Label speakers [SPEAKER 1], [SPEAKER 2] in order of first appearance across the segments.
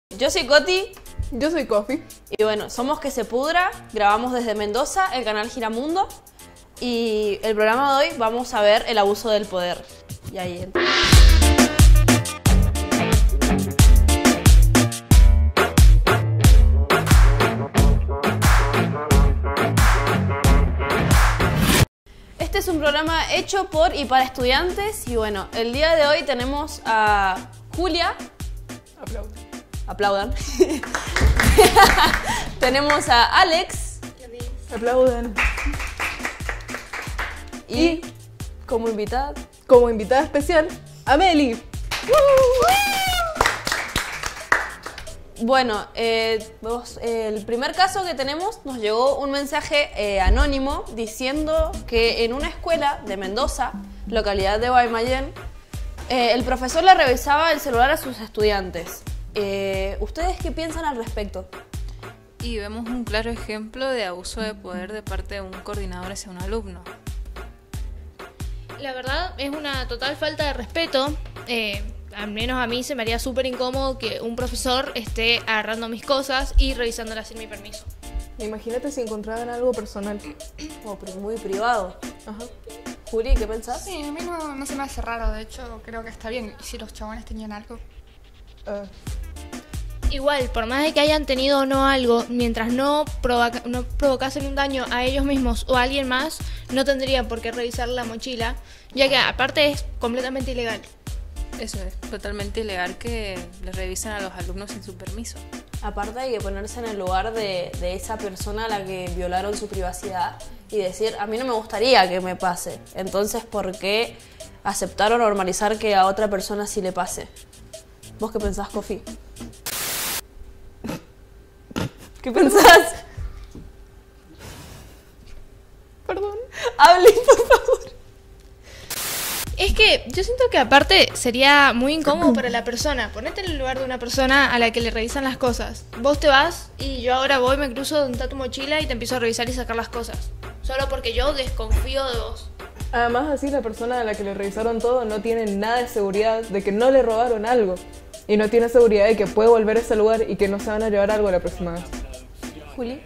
[SPEAKER 1] Yo soy Coti.
[SPEAKER 2] Yo soy Coffee.
[SPEAKER 1] Y bueno, somos Que Se Pudra, grabamos desde Mendoza, el canal Giramundo. Y el programa de hoy vamos a ver el abuso del poder. Y ahí entra. Este es un programa hecho por y para estudiantes. Y bueno, el día de hoy tenemos a Julia. Aplaudan. Tenemos a Alex.
[SPEAKER 2] Aplaudan.
[SPEAKER 1] Y como invitada
[SPEAKER 2] especial, a Meli.
[SPEAKER 1] Bueno, el primer caso que tenemos, nos llegó un mensaje anónimo diciendo que en una escuela de Mendoza, localidad de Guaymallén, el profesor le revisaba el celular a sus estudiantes. ¿Ustedes qué piensan al respecto?
[SPEAKER 3] Y vemos un claro ejemplo de abuso de poder de parte de un coordinador hacia un alumno.
[SPEAKER 4] La verdad es una total falta de respeto. Al menos a mí se me haría súper incómodo que un profesor esté agarrando mis cosas y revisándolas sin mi permiso.
[SPEAKER 2] Imagínate si encontraban algo personal.
[SPEAKER 1] O muy privado.
[SPEAKER 2] Ajá.
[SPEAKER 1] Juli, ¿qué pensás?
[SPEAKER 5] Sí, a mí no se me hace raro, de hecho creo que está bien. ¿Y si los chabones tenían algo?
[SPEAKER 4] Igual, por más de que hayan tenido o no algo, mientras no provocasen un daño a ellos mismos o a alguien más, no tendrían por qué revisar la mochila, ya que aparte es completamente ilegal.
[SPEAKER 3] Eso es totalmente ilegal que le revisen a los alumnos sin su permiso.
[SPEAKER 1] Aparte hay que ponerse en el lugar de esa persona a la que violaron su privacidad y decir, a mí no me gustaría que me pase. Entonces, ¿por qué aceptar o normalizar que a otra persona sí le pase? ¿Vos qué pensás, Cofi? ¿Qué pensás?
[SPEAKER 2] Perdón.
[SPEAKER 1] Hablen, por favor.
[SPEAKER 4] Es que yo siento que aparte sería muy incómodo para la persona. Ponete en el lugar de una persona a la que le revisan las cosas. Vos te vas y yo ahora voy, me cruzo donde está tu mochila y te empiezo a revisar y sacar las cosas. Solo porque yo desconfío de vos.
[SPEAKER 2] Además, así la persona a la que le revisaron todo no tiene nada de seguridad de que no le robaron algo. Y no tiene seguridad de que puede volver a ese lugar y que no se van a llevar algo la próxima vez.
[SPEAKER 1] Juli.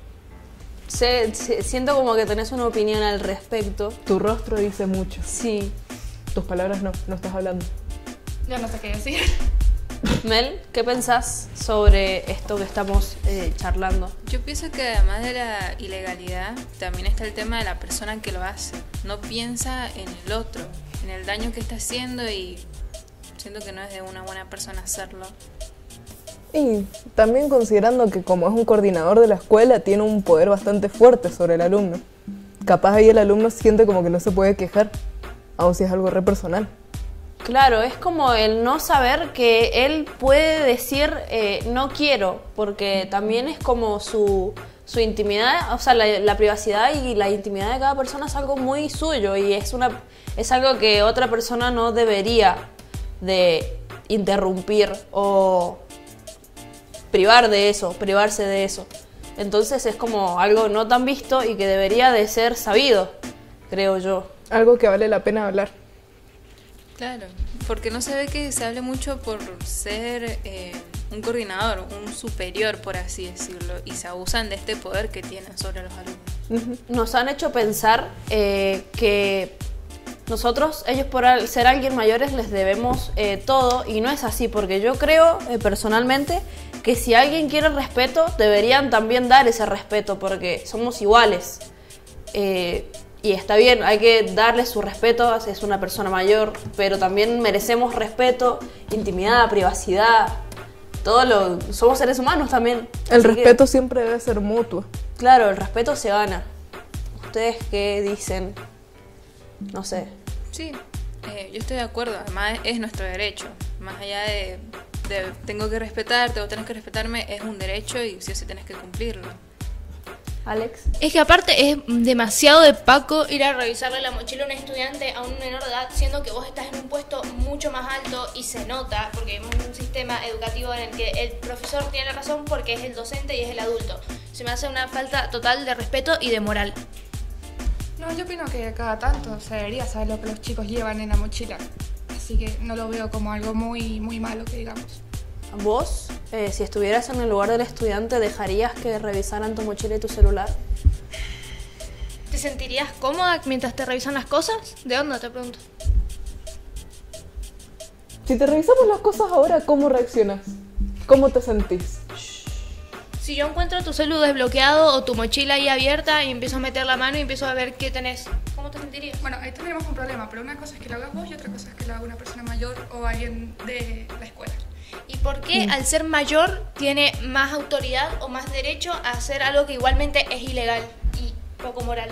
[SPEAKER 1] Siento como que tenés una opinión al respecto.
[SPEAKER 2] Tu rostro dice mucho.
[SPEAKER 1] Sí.
[SPEAKER 2] Tus palabras no estás hablando.
[SPEAKER 5] Yo no sé qué decir.
[SPEAKER 1] Mel, ¿qué pensás sobre esto que estamos charlando?
[SPEAKER 3] Yo pienso que además de la ilegalidad, también está el tema de la persona que lo hace. No piensa en el otro, en el daño que está haciendo y siento que no es de una buena persona hacerlo.
[SPEAKER 2] Y también considerando que como es un coordinador de la escuela, tiene un poder bastante fuerte sobre el alumno. Capaz ahí el alumno siente como que no se puede quejar, aun si es algo re personal.
[SPEAKER 1] Claro, es como el no saber que él puede decir no quiero, porque también es como su intimidad, o sea, la privacidad y la intimidad de cada persona es algo muy suyo y es algo que otra persona no debería de interrumpir o privarse de eso. Entonces es como algo no tan visto y que debería de ser sabido, creo yo.
[SPEAKER 2] Algo que vale la pena hablar.
[SPEAKER 3] Claro, porque no se ve que se hable mucho por ser un coordinador, un superior, por así decirlo, y se abusan de este poder que tienen sobre los alumnos.
[SPEAKER 1] Nos han hecho pensar que nosotros, ellos por ser alguien mayores les debemos todo y no es así, porque yo creo personalmente que si alguien quiere respeto, deberían también dar ese respeto, porque somos iguales. Y está bien, hay que darle su respeto, es una persona mayor, pero también merecemos respeto, intimidad, privacidad, somos seres humanos también.
[SPEAKER 2] El respeto siempre debe ser mutuo.
[SPEAKER 1] Claro, el respeto se gana. ¿Ustedes qué dicen? No sé.
[SPEAKER 3] Sí, yo estoy de acuerdo, además es nuestro derecho, más allá de tengo que respetarte o tenés que respetarme, es un derecho y sí o sí tenés que cumplirlo.
[SPEAKER 1] Alex.
[SPEAKER 4] Es que aparte es demasiado de paco ir a revisarle la mochila a un estudiante, a un menor de edad, siendo que vos estás en un puesto mucho más alto y se nota, porque vivimos en un sistema educativo en el que el profesor tiene la razón porque es el docente y es el adulto. Se me hace una falta total de respeto y de moral.
[SPEAKER 5] No, yo opino que cada tanto se debería saber lo que los chicos llevan en la mochila. Así que no lo veo como algo muy malo que digamos.
[SPEAKER 1] vos, si estuvieras en el lugar del estudiante, ¿dejarías que revisaran tu mochila y tu celular?
[SPEAKER 4] ¿Te sentirías cómoda mientras te revisan las cosas? ¿De dónde te pregunto?
[SPEAKER 2] Si te revisamos las cosas ahora, ¿cómo reaccionas? ¿Cómo te sentís?
[SPEAKER 4] Si yo encuentro tu celu desbloqueado o tu mochila ahí abierta y empiezo a meter la mano y empiezo a ver qué tenés, ¿cómo te sentirías?
[SPEAKER 5] Bueno, ahí tendríamos un problema, pero una cosa es que lo hagas vos y otra cosa es que lo haga una persona mayor o alguien de la escuela.
[SPEAKER 4] ¿Y por qué al ser mayor tiene más autoridad o más derecho a hacer algo que igualmente es ilegal y poco moral?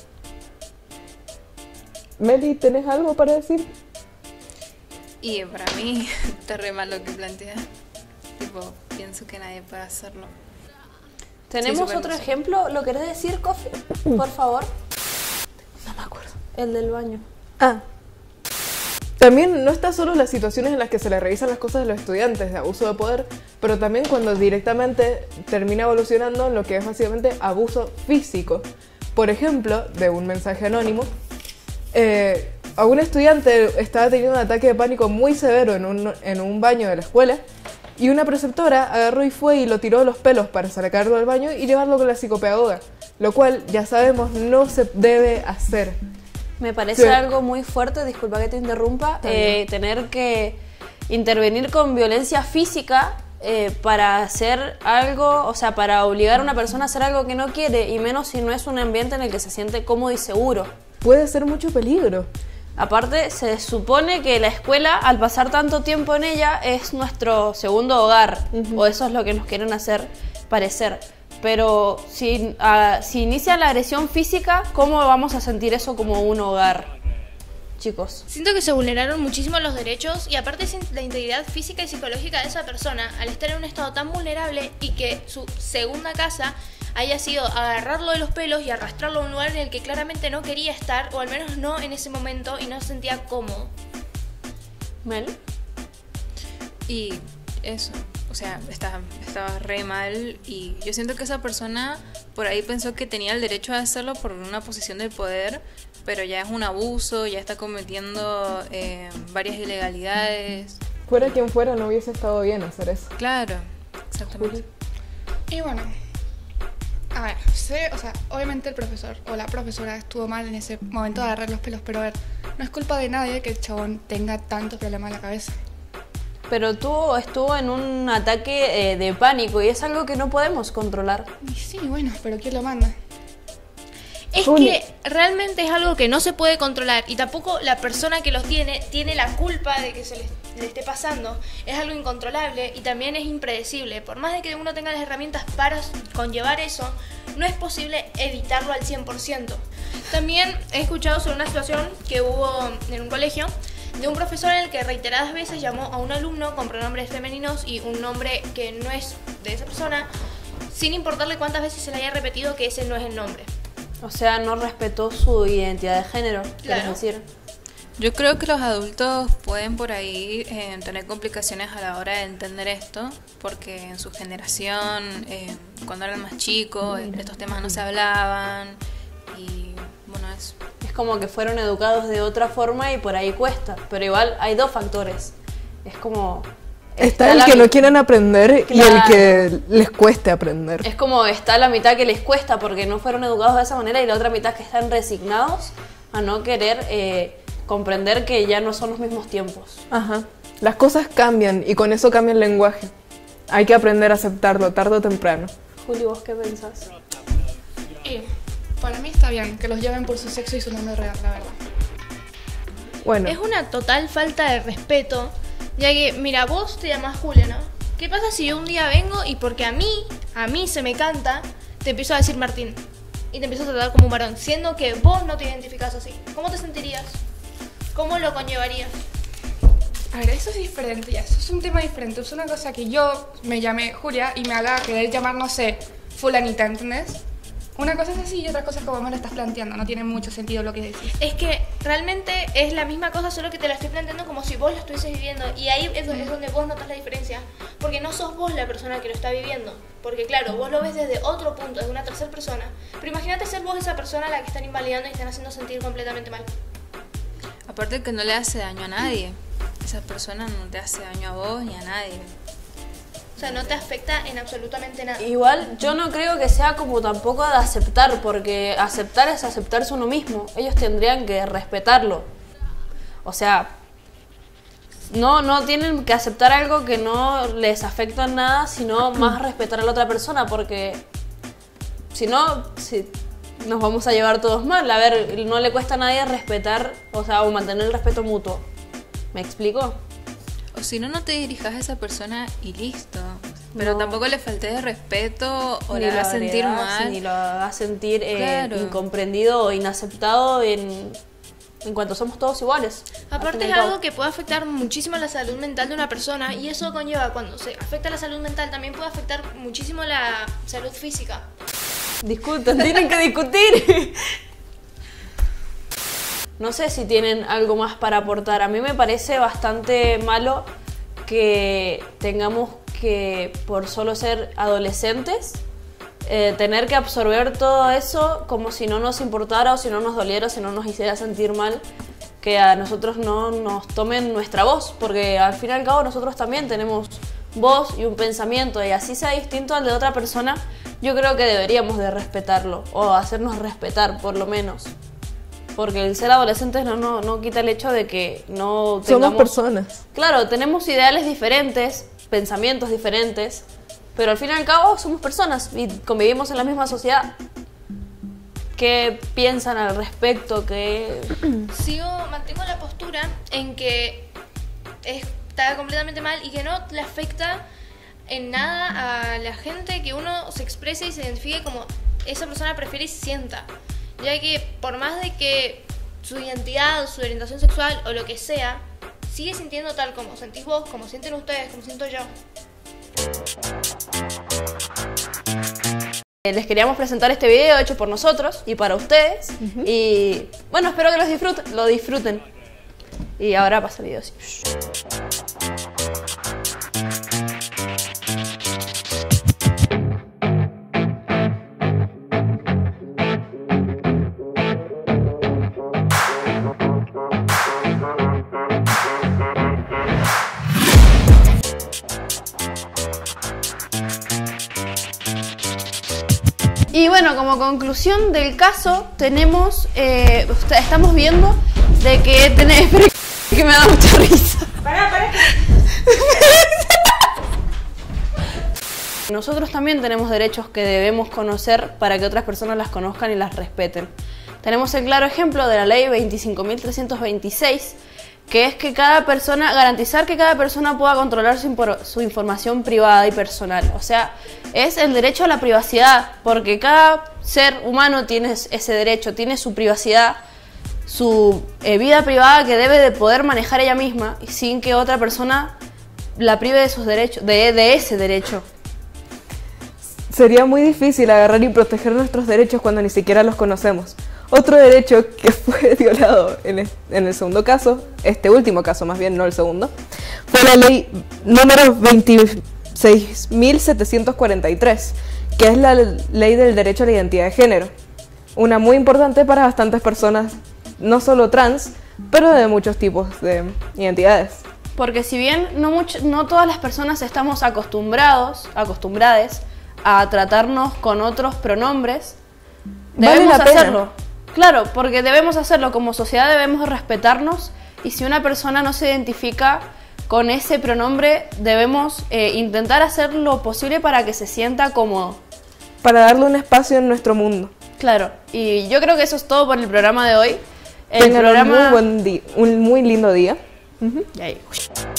[SPEAKER 2] Meli, ¿tenés algo para decir?
[SPEAKER 3] Y para mí está re mal lo que plantea. Tipo, pienso que nadie puede hacerlo.
[SPEAKER 1] ¿Tenemos
[SPEAKER 3] súper
[SPEAKER 1] otro
[SPEAKER 3] no sé.
[SPEAKER 1] ejemplo? ¿Lo querés decir, Coffee? Por favor.
[SPEAKER 2] No me acuerdo.
[SPEAKER 1] El del baño.
[SPEAKER 2] Ah. También no está solo las situaciones en las que se le revisan las cosas a los estudiantes de abuso de poder, pero también cuando directamente termina evolucionando en lo que es básicamente abuso físico. Por ejemplo, de un mensaje anónimo, a un estudiante estaba teniendo un ataque de pánico muy severo en un baño de la escuela y una preceptora agarró y fue y lo tiró de los pelos para sacarlo del baño y llevarlo con la psicopedagoga, lo cual ya sabemos no se debe hacer.
[SPEAKER 1] Me parece
[SPEAKER 2] Sí.
[SPEAKER 1] algo muy fuerte, disculpa que te interrumpa, tener que intervenir con violencia física para hacer algo, o sea, para obligar a una persona a hacer algo que no quiere, y menos si no es un ambiente en el que se siente cómodo y seguro.
[SPEAKER 2] Puede ser mucho peligro.
[SPEAKER 1] Aparte, se supone que la escuela, al pasar tanto tiempo en ella, es nuestro segundo hogar, o eso es lo que nos quieren hacer parecer. Pero si inicia la agresión física, ¿cómo vamos a sentir eso como un hogar, chicos?
[SPEAKER 4] Siento que se vulneraron muchísimo los derechos y aparte la integridad física y psicológica de esa persona al estar en un estado tan vulnerable y que su segunda casa haya sido agarrarlo de los pelos y arrastrarlo a un lugar en el que claramente no quería estar, o al menos no en ese momento, y no se sentía cómodo.
[SPEAKER 1] Mel.
[SPEAKER 3] Y eso, o sea, estaba re mal y yo siento que esa persona por ahí pensó que tenía el derecho a hacerlo por una posición de poder, pero ya es un abuso, ya está cometiendo varias ilegalidades.
[SPEAKER 2] Fuera quien fuera, no hubiese estado bien hacer eso.
[SPEAKER 3] Claro, exactamente.
[SPEAKER 5] Y bueno, a ver, o sea, obviamente el profesor o la profesora estuvo mal en ese momento de agarrar los pelos, pero a ver, no es culpa de nadie que el chabón tenga tanto problema en la cabeza.
[SPEAKER 1] Pero tú estuvo en un ataque de pánico y es algo que no podemos controlar.
[SPEAKER 5] Y sí, bueno, pero ¿quién lo manda?
[SPEAKER 4] Es que realmente es algo que no se puede controlar y tampoco la persona que los tiene la culpa de que le esté pasando. Es algo incontrolable y también es impredecible. Por más de que uno tenga las herramientas para conllevar eso, no es posible evitarlo al 100%. También he escuchado sobre una situación que hubo en un colegio de un profesor en el que reiteradas veces llamó a un alumno con pronombres femeninos y un nombre que no es de esa persona, sin importarle cuántas veces se le haya repetido que ese no es el nombre.
[SPEAKER 1] O sea, no respetó su identidad de género, quieres
[SPEAKER 4] Claro.
[SPEAKER 1] decir.
[SPEAKER 3] Yo creo que los adultos pueden por ahí tener complicaciones a la hora de entender esto, porque en su generación, cuando eran más chicos, estos temas no se hablaban y bueno, es...
[SPEAKER 1] Es como que fueron educados de otra forma y por ahí cuesta. Pero igual hay dos factores. Es como...
[SPEAKER 2] Está el
[SPEAKER 1] la
[SPEAKER 2] que
[SPEAKER 1] mi-
[SPEAKER 2] no quieren aprender y el
[SPEAKER 1] Claro.
[SPEAKER 2] que les cueste aprender.
[SPEAKER 1] Es como está la mitad que les cuesta porque no fueron educados de esa manera y la otra mitad que están resignados a no querer comprender que ya no son los mismos tiempos.
[SPEAKER 2] Ajá. Las cosas cambian y con eso cambia el lenguaje. Hay que aprender a aceptarlo tarde o temprano.
[SPEAKER 1] Juli, ¿vos qué pensás?
[SPEAKER 5] Y para mí está bien que los lleven por su sexo y su nombre real, la verdad.
[SPEAKER 2] Bueno,
[SPEAKER 4] Es una total falta de respeto, ya que, mira, vos te llamás Julia, ¿no? ¿Qué pasa si yo un día vengo y porque a mí se me canta, te empiezo a decir Martín y te empiezo a tratar como un varón, siendo que vos no te identificás así? ¿Cómo te sentirías? ¿Cómo lo conllevarías?
[SPEAKER 5] A ver, eso es diferente ya, eso es un tema diferente. Es una cosa que yo me llame Julia y me haga querer llamar, no sé, fulanita, ¿entendés? Una cosa es así y otra cosa es como me lo estás planteando, no tiene mucho sentido lo que decís.
[SPEAKER 4] Es que realmente es la misma cosa, solo que te la estoy planteando como si vos lo estuvieses viviendo. Y ahí es donde vos notas la diferencia. Porque no sos vos la persona que lo está viviendo. Porque claro, vos lo ves desde otro punto, desde una tercera persona. Pero imagínate ser vos esa persona a la que están invalidando y están haciendo sentir completamente mal.
[SPEAKER 3] Aparte que no le hace daño a nadie. Esa persona no te hace daño a vos ni a nadie.
[SPEAKER 4] sea, no te afecta en absolutamente nada.
[SPEAKER 1] Igual yo no creo que sea como tampoco de aceptar, porque aceptar es aceptarse uno mismo. Ellos tendrían que respetarlo. O sea, no tienen que aceptar algo que no les afecta en nada, sino más respetar a la otra persona, porque si no, nos vamos a llevar todos mal. A ver, no le cuesta a nadie respetar, o sea, o mantener el respeto mutuo. ¿Me explico?
[SPEAKER 3] O si no, no te dirijas a esa persona y listo. Pero
[SPEAKER 1] No.
[SPEAKER 3] tampoco le faltes de respeto o
[SPEAKER 1] Ni
[SPEAKER 3] le
[SPEAKER 1] lo
[SPEAKER 3] hagas sentir
[SPEAKER 1] agredas,
[SPEAKER 3] mal.
[SPEAKER 1] ni lo hagas sentir
[SPEAKER 3] Claro.
[SPEAKER 1] incomprendido o inaceptado en cuanto somos todos iguales. Al
[SPEAKER 4] Aparte
[SPEAKER 1] fin y
[SPEAKER 4] es
[SPEAKER 1] al cabo.
[SPEAKER 4] algo que puede afectar muchísimo la salud mental de una persona y eso conlleva, cuando se afecta la salud mental, también puede afectar muchísimo la salud física.
[SPEAKER 1] Discutan, tienen que discutir. No sé si tienen algo más para aportar. A mí me parece bastante malo que tengamos que, por solo ser adolescentes, tener que absorber todo eso como si no nos importara o si no nos doliera o si no nos hiciera sentir mal, que a nosotros no nos tomen nuestra voz, porque al fin y al cabo nosotros también tenemos voz y un pensamiento, y así sea distinto al de otra persona, yo creo que deberíamos de respetarlo o hacernos respetar por lo menos. Porque el ser adolescentes no quita el hecho de que no tengamos...
[SPEAKER 2] Somos personas.
[SPEAKER 1] Claro, tenemos ideales diferentes, pensamientos diferentes, pero al fin y al cabo somos personas y convivimos en la misma sociedad. ¿Qué piensan al respecto?
[SPEAKER 4] Mantengo la postura en que está completamente mal y que no le afecta en nada a la gente que uno se exprese y se identifique como esa persona prefiere y sienta. Ya que por más de que su identidad, su orientación sexual o lo que sea, sigue sintiendo tal como sentís vos, como sienten ustedes, como siento yo.
[SPEAKER 1] Les queríamos presentar este video hecho por nosotros y para ustedes. Y bueno, espero que lo disfruten. Y ahora pasa el video así. Y bueno, como conclusión del caso, tenemos, estamos viendo de que tenés, espera, que me da mucha risa. Nosotros también tenemos derechos que debemos conocer para que otras personas las conozcan y las respeten. Tenemos el claro ejemplo de la ley 25.326, que es que garantizar que cada persona pueda controlar su información privada y personal. O sea, es el derecho a la privacidad, porque cada ser humano tiene ese derecho, tiene su privacidad, su vida privada que debe de poder manejar ella misma y sin que otra persona la prive de sus derechos, de ese derecho.
[SPEAKER 2] Sería muy difícil agarrar y proteger nuestros derechos cuando ni siquiera los conocemos. Otro derecho que fue violado en el segundo caso, este último caso más bien, no el segundo, fue la ley número 26.743, que es la ley del derecho a la identidad de género. Una muy importante para bastantes personas, no solo trans, pero de muchos tipos de identidades.
[SPEAKER 1] Porque si bien no todas las personas estamos acostumbradas a tratarnos con otros pronombres,
[SPEAKER 2] Vale
[SPEAKER 1] debemos
[SPEAKER 2] la pena.
[SPEAKER 1] hacerlo. Claro, porque debemos hacerlo. Como sociedad debemos respetarnos, y si una persona no se identifica con ese pronombre, debemos intentar hacer lo posible para que se sienta cómodo.
[SPEAKER 2] Para darle un espacio en nuestro mundo.
[SPEAKER 1] Claro, y yo creo que eso es todo por el programa de hoy. El
[SPEAKER 2] Tengan
[SPEAKER 1] programa...
[SPEAKER 2] un muy lindo día.
[SPEAKER 1] Y ahí.